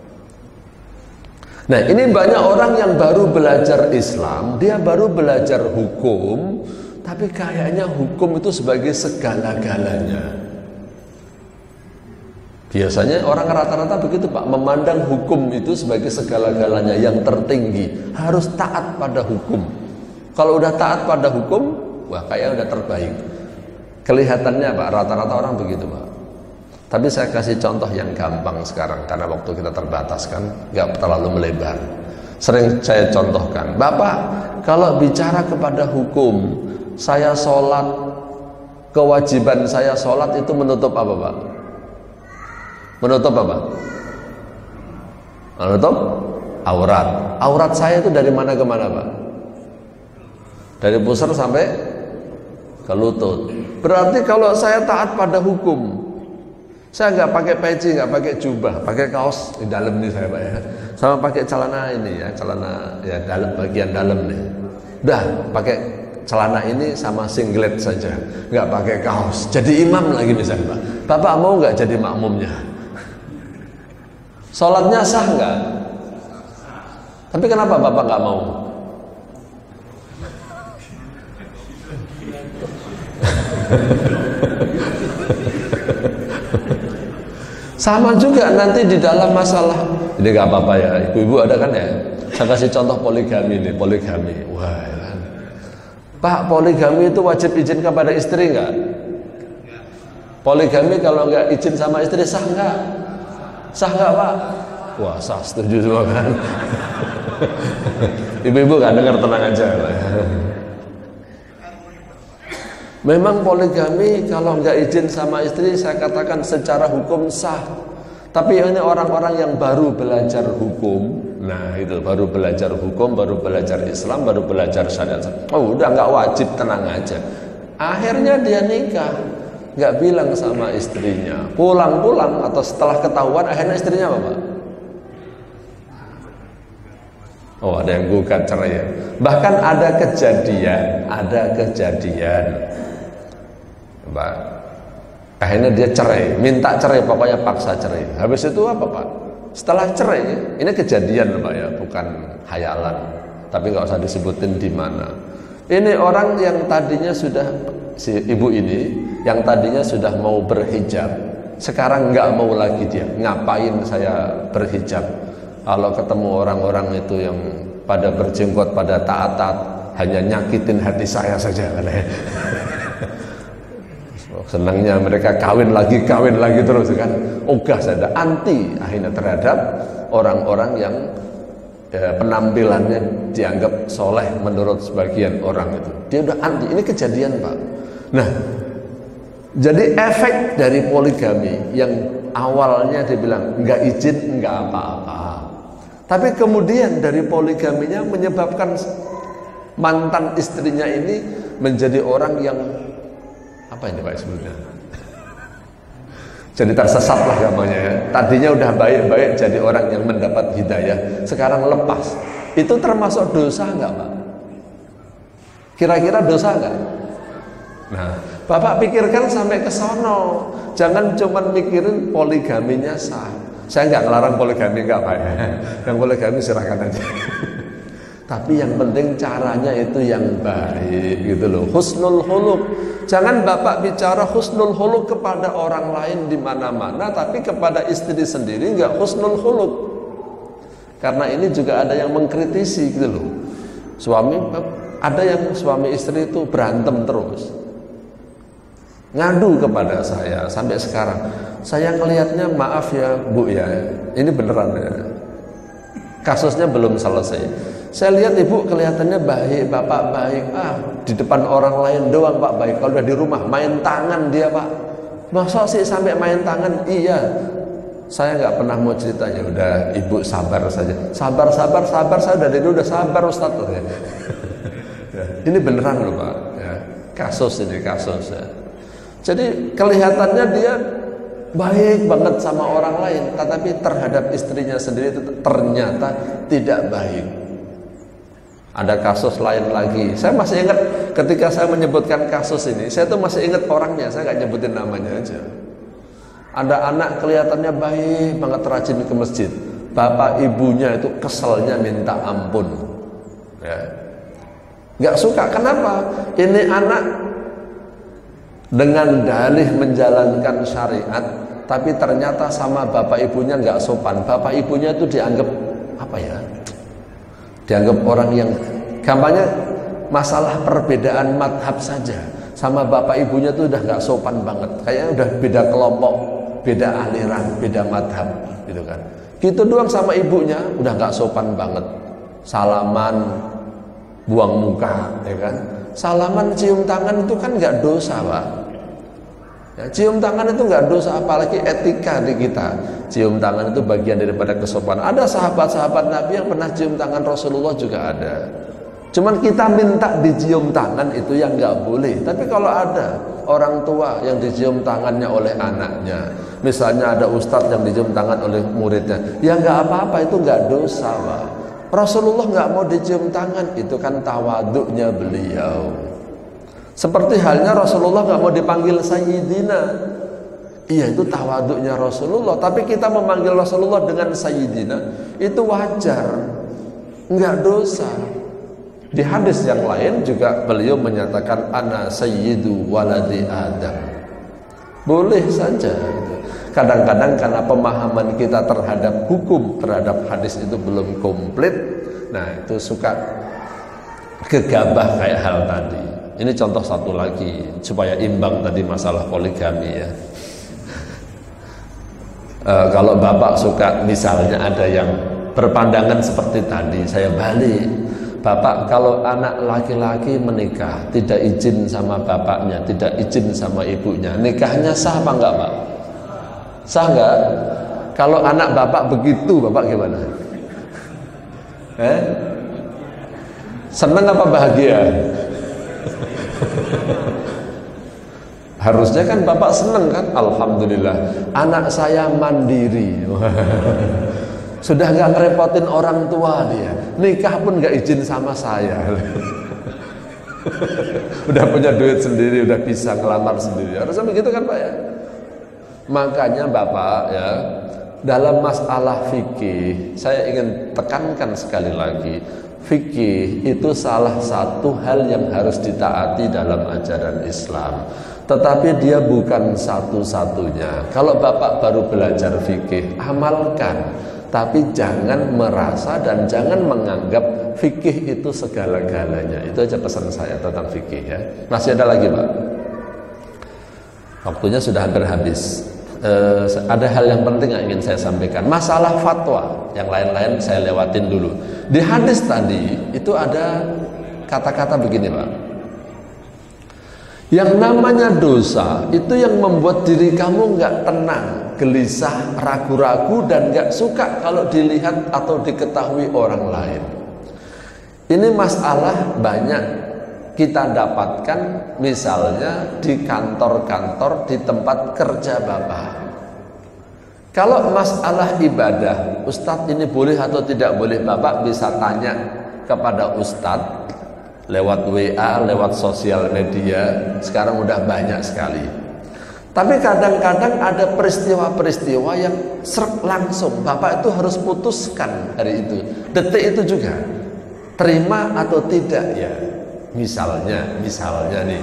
Nah, ini banyak orang yang baru belajar Islam, dia baru belajar hukum, tapi kayaknya hukum itu sebagai segala-galanya. Biasanya orang rata-rata begitu, Pak, memandang hukum itu sebagai segala-galanya, yang tertinggi, harus taat pada hukum. Kalau udah taat pada hukum, wah kayaknya udah terbaik. Kelihatannya, Pak, rata-rata orang begitu, Pak. Tapi saya kasih contoh yang gampang sekarang, karena waktu kita terbatas kan, nggak terlalu melebar. Sering saya contohkan, Bapak, kalau bicara kepada hukum, saya sholat, kewajiban saya sholat itu menutup apa, Pak? Menutup apa? Menutup aurat. Aurat saya itu dari mana ke mana, Pak? Dari pusar sampai ke lutut. Berarti kalau saya taat pada hukum, saya nggak pakai peci, nggak pakai jubah, pakai kaos di dalam nih saya, Pak, ya. Sama pakai celana ini ya, celana ya dalam, bagian dalam nih. Udah pakai celana ini sama singlet saja, nggak pakai kaos. Jadi imam lagi misalnya, Pak. Bapak mau nggak jadi makmumnya? Sholatnya sah nggak? Tapi kenapa Bapak nggak mau? Sama juga nanti di dalam masalah ini, nggak apa-apa ya, ibu-ibu ada kan ya, saya kasih contoh poligami nih, poligami. Wah ya kan? Pak, poligami itu wajib izin kepada istri nggak? Poligami kalau nggak izin sama istri sah nggak? Sah nggak, Pak? Wah, sah, setuju semua kan? Ibu-ibu nggak dengar, tenang aja, Pak. Memang poligami kalau nggak izin sama istri, saya katakan secara hukum sah. Tapi ini orang-orang yang baru belajar hukum, nah itu baru belajar hukum, baru belajar Islam, baru belajar syariat. Oh udah nggak wajib, tenang aja. Akhirnya dia nikah, nggak bilang sama istrinya. Pulang-pulang atau setelah ketahuan, akhirnya istrinya apa, Pak? Oh ada yang gugat cerai ya. Bahkan ada kejadian, ada kejadian. Pak, akhirnya dia cerai, minta cerai, pokoknya paksa cerai. Habis itu apa, Pak? Setelah cerai, ini kejadian, Pak ya, bukan hayalan. Tapi nggak usah disebutin di mana. Ini orang yang tadinya sudah, si ibu ini, yang tadinya sudah mau berhijab, sekarang nggak mau lagi dia. Ngapain saya berhijab? Kalau ketemu orang-orang itu yang pada berjenggot, pada taat-taat, hanya nyakitin hati saya saja, katanya. Senangnya mereka kawin lagi, kawin lagi terus kan. Ogah saya anti akhirnya terhadap orang-orang yang ya, penampilannya dianggap soleh menurut sebagian orang itu. Dia udah anti. Ini kejadian, Pak. Nah, jadi efek dari poligami yang awalnya dibilang nggak izin, nggak apa-apa. Tapi kemudian dari poligaminya menyebabkan mantan istrinya ini menjadi orang yang apa ini, Pak, sebetulnya? Jadi tersesat lah gamanya ya. Tadinya udah baik-baik jadi orang yang mendapat hidayah, sekarang lepas. Itu termasuk dosa nggak, Pak? Kira-kira dosa nggak? Nah, Bapak pikirkan sampai ke sono. Jangan cuma mikirin poligaminya sah. Saya nggak ngelarang poligami, nggak, Pak ya. Yang poligami silakan aja. Tapi yang penting caranya itu yang baik gitu loh. Husnul khuluq. Jangan Bapak bicara husnul khuluq kepada orang lain di mana-mana, tapi kepada istri sendiri nggak husnul khuluq. Karena ini juga ada yang mengkritisi gitu loh. Suami, ada yang suami istri itu berantem terus. Ngadu kepada saya sampai sekarang. saya ngelihatnya, maaf ya Bu ya, ini beneran ya, kasusnya belum selesai. Saya lihat ibu kelihatannya baik, bapak baik, ah di depan orang lain doang Pak baik, kalau udah di rumah main tangan dia Pak. Masa sih sampai main tangan? Iya, saya nggak pernah mau cerita. Ya udah ibu sabar saja, sabar sabar sabar, saya dari dulu udah sabar Ustadz ya. Ini beneran loh Pak ya. Kasus ini kasus ya. Jadi kelihatannya dia baik banget sama orang lain, tetapi terhadap istrinya sendiri itu ternyata tidak baik. Ada kasus lain lagi. Saya masih ingat ketika saya menyebutkan kasus ini, saya tuh masih ingat orangnya, saya nggak nyebutin namanya aja. Ada anak kelihatannya baik banget, rajin ke masjid. Bapak ibunya itu keselnya minta ampun. Ya. Nggak suka, kenapa? Ini anak dengan dalih menjalankan syariat, tapi ternyata sama bapak ibunya nggak sopan. Bapak ibunya itu dianggap apa ya? Dianggap orang yang gampangnya masalah perbedaan madhab saja, sama bapak ibunya itu udah nggak sopan banget. Kayaknya udah beda kelompok, beda aliran, beda madhab, gitu kan. Gitu doang sama ibunya udah nggak sopan banget. Salaman, buang muka, ya kan? Salaman, cium tangan itu kan nggak dosa Pak. Ya, cium tangan itu nggak dosa, apalagi etika di kita. Cium tangan itu bagian daripada kesopanan. Ada sahabat-sahabat Nabi yang pernah cium tangan Rasulullah juga ada. Cuman kita minta dicium tangan itu yang nggak boleh. Tapi kalau ada orang tua yang dicium tangannya oleh anaknya, misalnya ada ustadz yang dicium tangan oleh muridnya, ya nggak apa-apa, itu nggak dosa Pak. Rasulullah nggak mau dicium tangan, itu kan tawaduknya beliau. Seperti halnya Rasulullah nggak mau dipanggil Sayyidina, iya itu tawaduknya Rasulullah. Tapi kita memanggil Rasulullah dengan Sayyidina itu wajar, nggak dosa. Di hadis yang lain juga beliau menyatakan ana sayyidu waladi Adam. Boleh saja. Kadang-kadang karena pemahaman kita terhadap hukum, terhadap hadis itu belum komplit, nah itu suka gegabah kayak hal tadi. Ini contoh satu lagi supaya imbang tadi masalah poligami ya. E, kalau bapak suka, misalnya ada yang berpandangan seperti tadi, saya balik. Bapak kalau anak laki-laki menikah tidak izin sama bapaknya, tidak izin sama ibunya, nikahnya sah apa enggak Pak? Sah enggak? Kalau anak bapak begitu, bapak gimana? Eh? Senang apa bahagia? Harusnya kan bapak senang kan? Alhamdulillah, anak saya mandiri. Sudah nggak ngerepotin orang tua dia, nikah pun nggak izin sama saya. Udah punya duit sendiri, udah bisa ngelamar sendiri. Harusnya begitu kan Pak ya? Makanya Bapak ya, dalam masalah fikih saya ingin tekankan sekali lagi, fikih itu salah satu hal yang harus ditaati dalam ajaran Islam. Tetapi dia bukan satu-satunya. Kalau Bapak baru belajar fikih, amalkan. Tapi jangan merasa dan jangan menganggap fikih itu segala-galanya. Itu aja pesan saya tentang fikih ya. Masih ada lagi Pak? Waktunya sudah hampir habis. E, ada hal yang penting yang ingin saya sampaikan. Masalah fatwa, yang lain-lain saya lewatin dulu. Di hadis tadi itu ada kata-kata begini Pak. Yang namanya dosa itu yang membuat diri kamu nggak tenang, gelisah, ragu-ragu, dan nggak suka kalau dilihat atau diketahui orang lain. Ini masalah banyak kita dapatkan misalnya di kantor-kantor, di tempat kerja Bapak. Kalau masalah ibadah, Ustadz ini boleh atau tidak boleh, Bapak bisa tanya kepada Ustadz lewat W A, lewat sosial media, sekarang udah banyak sekali. Tapi kadang-kadang ada peristiwa-peristiwa yang serp langsung, Bapak itu harus putuskan hari itu, detik itu juga, terima atau tidak ya. Misalnya, misalnya nih,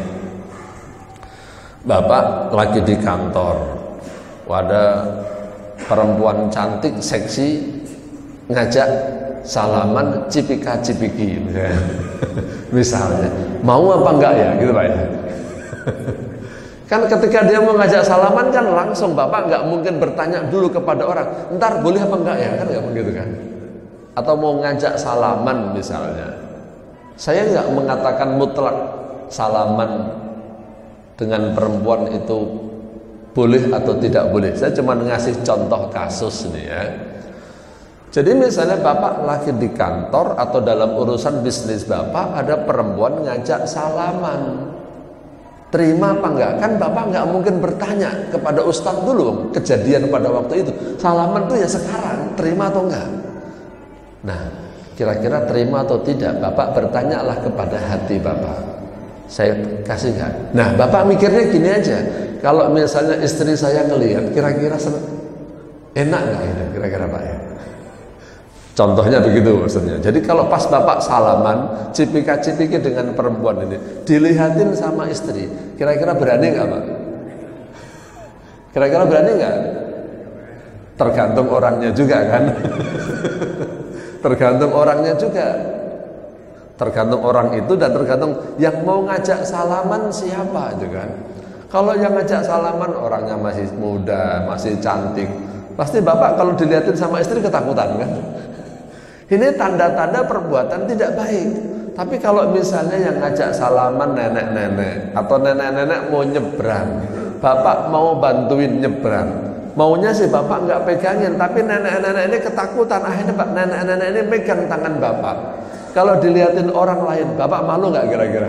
Bapak lagi di kantor, ada perempuan cantik, seksi, ngajak salaman cipika-cipiki misalnya, mau apa enggak ya gitu Pak ya. Kan ketika dia mau ngajak salaman kan langsung, Bapak nggak mungkin bertanya dulu kepada orang, ntar boleh apa enggak ya, kan nggak begitu kan? Atau mau ngajak salaman misalnya, saya nggak mengatakan mutlak salaman dengan perempuan itu boleh atau tidak boleh. Saya cuma ngasih contoh kasus nih ya. Jadi misalnya Bapak lagi di kantor atau dalam urusan bisnis Bapak, ada perempuan ngajak salaman, terima apa enggak? Kan Bapak nggak mungkin bertanya kepada Ustadz dulu kejadian pada waktu itu. Salaman tuh ya sekarang, terima atau enggak? Nah, kira-kira terima atau tidak, Bapak bertanyalah kepada hati Bapak, saya kasih enggak? Nah, Bapak mikirnya gini aja, kalau misalnya istri saya ngelihat, kira-kira enak enggak ini kira-kira Pak ya? Contohnya begitu maksudnya. Jadi kalau pas Bapak salaman, cipika-cipiki dengan perempuan ini, dilihatin sama istri, kira-kira berani nggak Pak? Kira-kira berani nggak? Tergantung orangnya juga kan. Tergantung orangnya juga. Tergantung orang itu dan tergantung yang mau ngajak salaman siapa juga kan. Kalau yang ngajak salaman orangnya masih muda, masih cantik, pasti Bapak kalau dilihatin sama istri ketakutan kan. Ini tanda-tanda perbuatan tidak baik. Tapi kalau misalnya yang ngajak salaman nenek-nenek atau nenek-nenek mau nyebrang, Bapak mau bantuin nyebrang, maunya sih Bapak nggak pegangin, tapi nenek-nenek ini ketakutan, akhirnya Pak nenek-nenek ini megang tangan Bapak. Kalau dilihatin orang lain, Bapak malu nggak kira-kira?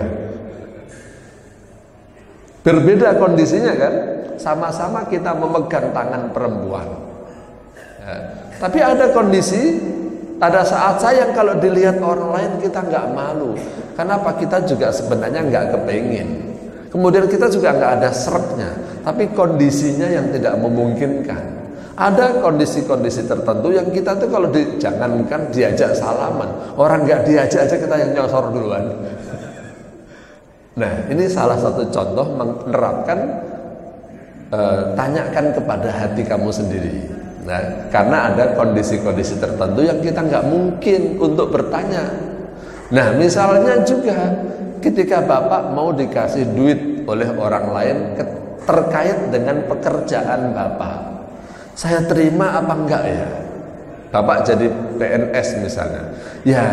Berbeda kondisinya kan, sama-sama kita memegang tangan perempuan ya. Tapi ada kondisi, ada saat sayang kalau dilihat orang lain kita nggak malu. Kenapa? Kita juga sebenarnya nggak kepengin. Kemudian kita juga nggak ada seretnya. Tapi kondisinya yang tidak memungkinkan. Ada kondisi-kondisi tertentu yang kita tuh kalau di, jangankan diajak salaman, orang nggak diajak aja kita yang nyosor duluan. Nah, ini salah satu contoh menerapkan eh, tanyakan kepada hati kamu sendiri. Nah, karena ada kondisi-kondisi tertentu yang kita nggak mungkin untuk bertanya. Nah, misalnya juga ketika Bapak mau dikasih duit oleh orang lain terkait dengan pekerjaan Bapak, saya terima apa enggak ya? Bapak jadi P N S misalnya, ya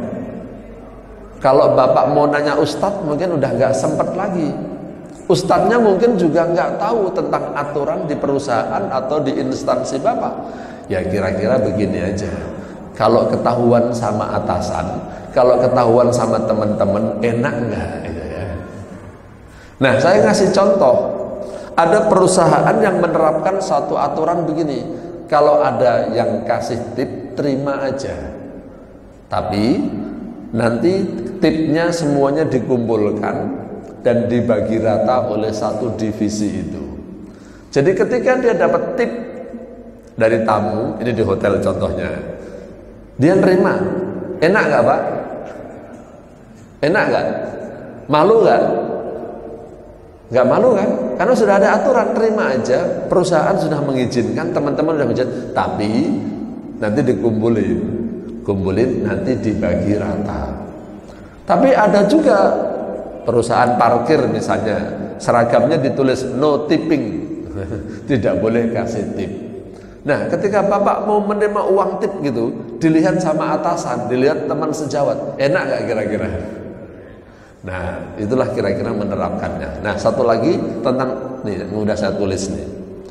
kalau Bapak mau nanya Ustadz mungkin udah nggak sempet lagi. Ustadznya mungkin juga nggak tahu tentang aturan di perusahaan atau di instansi Bapak. Ya kira-kira begini aja. Kalau ketahuan sama atasan, kalau ketahuan sama teman-teman, enak nggak? Ya. Nah, saya ngasih contoh. Ada perusahaan yang menerapkan satu aturan begini. Kalau ada yang kasih tip, terima aja. Tapi nanti tipnya semuanya dikumpulkan dan dibagi rata oleh satu divisi itu. Jadi ketika dia dapat tip dari tamu, ini di hotel contohnya, dia nerima, enak nggak Pak? Enak nggak? Malu nggak? Nggak malu kan? Karena sudah ada aturan, terima aja. Perusahaan sudah mengizinkan, teman-teman sudah mengizinkan, tapi nanti dikumpulin, kumpulin nanti dibagi rata. Tapi ada juga perusahaan parkir misalnya, seragamnya ditulis no tipping, tidak boleh kasih tip. Nah, ketika Bapak mau menerima uang tip gitu, dilihat sama atasan, dilihat teman sejawat, enak nggak kira-kira? Nah, itulah kira-kira menerapkannya. Nah, satu lagi tentang nih, yang udah saya tulis nih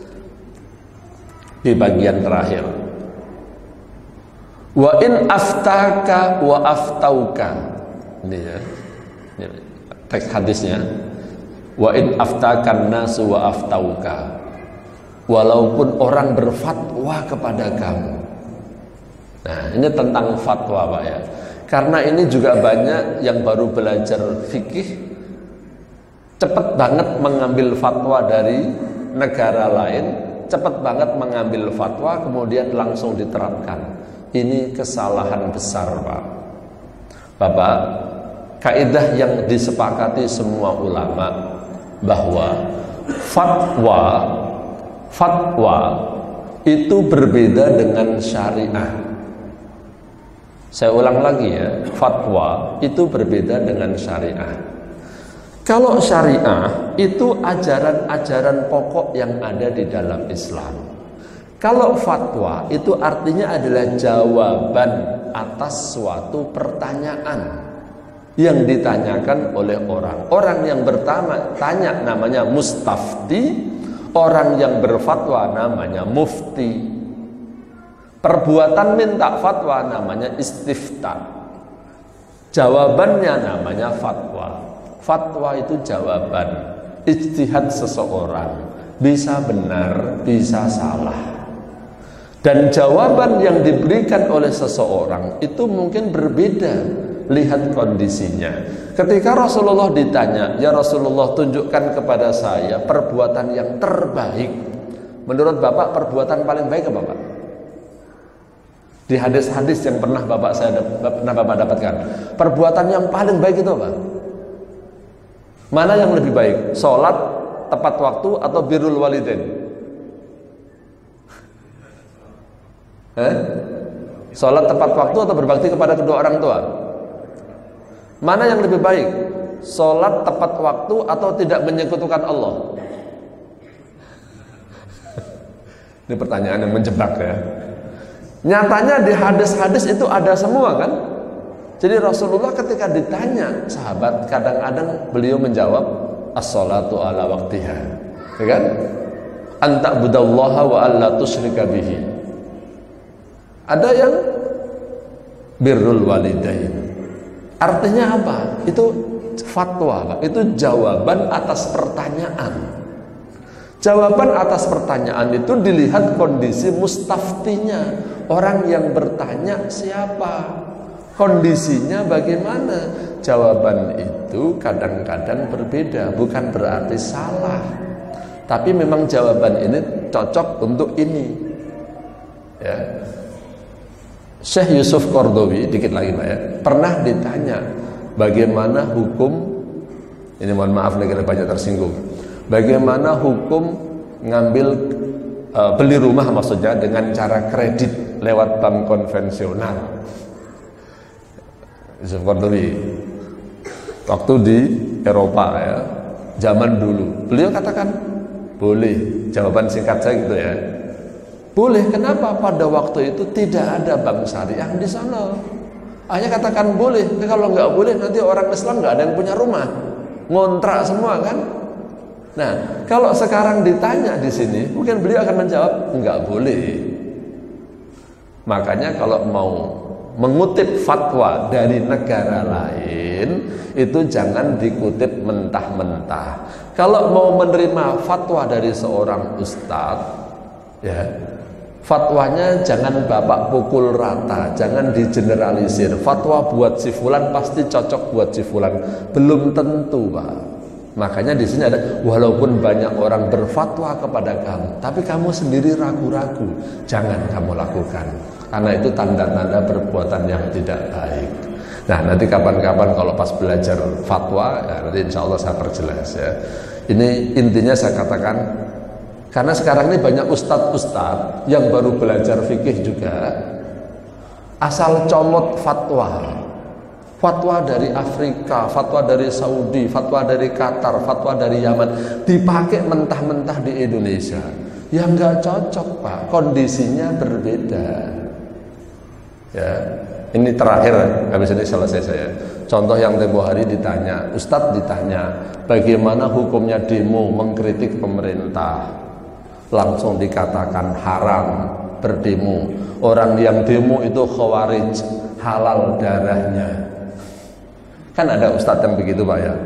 di bagian terakhir. Wa in aftaka wa aftauka, ini ya, ini teks hadisnya. Wa in aftakan nasu wa aftauka, walaupun orang berfatwa kepada kamu. Nah, ini tentang fatwa Pak ya. Karena ini juga banyak yang baru belajar fikih, cepat banget mengambil fatwa dari negara lain, cepat banget mengambil fatwa kemudian langsung diterapkan. Ini kesalahan besar Pak. Bapak, kaidah yang disepakati semua ulama bahwa fatwa fatwa itu berbeda dengan syariah. Saya ulang lagi ya, fatwa itu berbeda dengan syariah. Kalau syariah itu ajaran-ajaran pokok yang ada di dalam Islam. Kalau fatwa itu artinya adalah jawaban atas suatu pertanyaan yang ditanyakan oleh orang. Orang yang bertanya tanya namanya mustafti, orang yang berfatwa namanya mufti. Perbuatan minta fatwa namanya istifta. Jawabannya namanya fatwa. Fatwa itu jawaban ijtihad seseorang, bisa benar, bisa salah. Dan jawaban yang diberikan oleh seseorang itu mungkin berbeda, lihat kondisinya. Ketika Rasulullah ditanya, "Ya Rasulullah, tunjukkan kepada saya perbuatan yang terbaik." Menurut Bapak perbuatan paling baik apa, Pak? Di hadis-hadis yang pernah Bapak saya pernah Bapak dapatkan, perbuatan yang paling baik itu apa? Mana yang lebih baik? Sholat tepat waktu atau birrul walidain? Eh? Sholat tepat waktu atau berbakti kepada kedua orang tua? Mana yang lebih baik? Sholat tepat waktu atau tidak menyekutukan Allah? Ini pertanyaan yang menjebak ya. Nyatanya di hadis-hadis itu ada semua kan? Jadi Rasulullah ketika ditanya sahabat, kadang-kadang beliau menjawab as-salatu ala waqtiha, ya kan? Anta budallaha wa alla tusyrika bihi. Ada yang birrul walidain. Artinya apa? Itu fatwa, Pak. Itu jawaban atas pertanyaan. Jawaban atas pertanyaan itu dilihat kondisi mustaftinya. Orang yang bertanya siapa? Kondisinya bagaimana? Jawaban itu kadang-kadang berbeda, bukan berarti salah. Tapi memang jawaban ini cocok untuk ini. Ya. Syekh Yusuf Qardawi, dikit lagi Pak ya, pernah ditanya bagaimana hukum, ini mohon maaf nih kalau banyak tersinggung, bagaimana hukum ngambil uh, beli rumah maksudnya dengan cara kredit lewat bank konvensional. Yusuf Qardawi waktu di Eropa ya, zaman dulu, beliau katakan boleh. Jawaban singkat saya gitu ya, boleh. Kenapa? Pada waktu itu tidak ada bank syariah di sana. Hanya katakan boleh. Kalau nggak boleh nanti orang Islam nggak ada yang punya rumah, ngontrak semua kan. Nah, kalau sekarang ditanya di sini, mungkin beliau akan menjawab nggak boleh. Makanya kalau mau mengutip fatwa dari negara lain itu jangan dikutip mentah-mentah. Kalau mau menerima fatwa dari seorang ustadz, ya, fatwanya jangan Bapak pukul rata, jangan digeneralisir. Fatwa buat si fulan pasti cocok buat si fulan, belum tentu, Pak. Makanya di sini ada, walaupun banyak orang berfatwa kepada kamu, tapi kamu sendiri ragu-ragu, jangan kamu lakukan. Karena itu tanda-tanda perbuatan yang tidak baik. Nah, nanti kapan-kapan kalau pas belajar fatwa, ya, nanti insya Allah saya perjelas ya. Ini intinya saya katakan, karena sekarang ini banyak ustadz-ustadz yang baru belajar fikih juga, asal comot fatwa. Fatwa dari Afrika, fatwa dari Saudi, fatwa dari Qatar, fatwa dari Yaman, dipakai mentah-mentah di Indonesia. Ya nggak cocok, Pak. Kondisinya berbeda. Ya, ini terakhir, habis ini selesai saya. Contoh yang tempo hari ditanya, Ustadz ditanya, bagaimana hukumnya demo mengkritik pemerintah? Langsung dikatakan haram berdemo. Orang yang demo itu khawarij, halal darahnya. Kan ada ustadz yang begitu, Pak ya.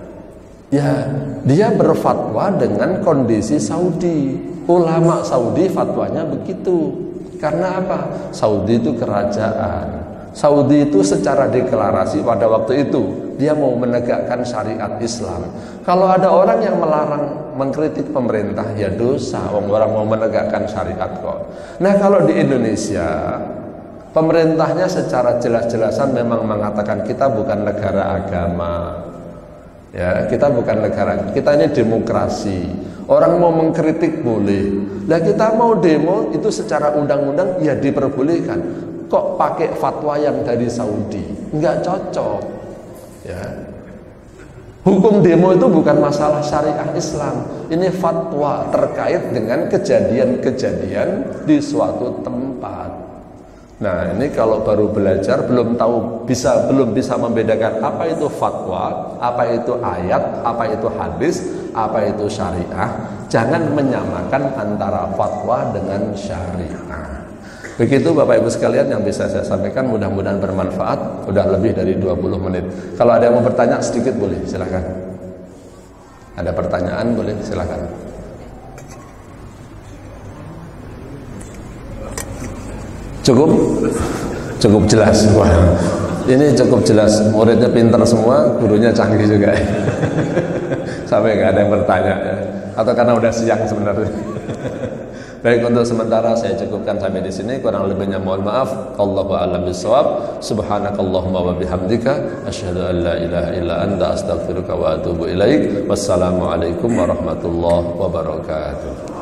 Ya, dia berfatwa dengan kondisi Saudi. Ulama Saudi fatwanya begitu. Karena apa? Saudi itu kerajaan. Saudi itu secara deklarasi pada waktu itu dia mau menegakkan syariat Islam. Kalau ada orang yang melarang mengkritik pemerintah, ya dosa. Orang mau menegakkan syariat kok. Nah, kalau di Indonesia, pemerintahnya secara jelas-jelasan memang mengatakan kita bukan negara agama. Ya, kita bukan negara, kita ini demokrasi. Orang mau mengkritik boleh. Nah, kita mau demo itu secara undang-undang ya diperbolehkan. Kok pakai fatwa yang dari Saudi? Enggak cocok. Ya. Hukum demo itu bukan masalah syariah Islam. Ini fatwa terkait dengan kejadian-kejadian di suatu tempat. Nah, ini kalau baru belajar belum tahu bisa belum bisa membedakan apa itu fatwa, apa itu ayat, apa itu hadis, apa itu syariah. Jangan menyamakan antara fatwa dengan syariah. Begitu Bapak Ibu sekalian yang bisa saya sampaikan, mudah-mudahan bermanfaat. Udah lebih dari dua puluh menit. Kalau ada yang mau bertanya sedikit boleh, silakan. Ada pertanyaan boleh, silakan. Cukup? Cukup jelas. Wah, ini cukup jelas. Muridnya pintar semua, gurunya canggih juga. Sampai nggak ada yang bertanya. Atau karena udah siang sebenarnya. Baik, untuk sementara saya cukupkan sampai di sini. Kurang lebihnya mohon maaf. Allahu a'lam bishawab. Subhanakallahumma wa bihamdika asyhadu an la ilaha illa anta astaghfiruka wa atubu ilaik. Wassalamualaikum warahmatullahi wabarakatuh.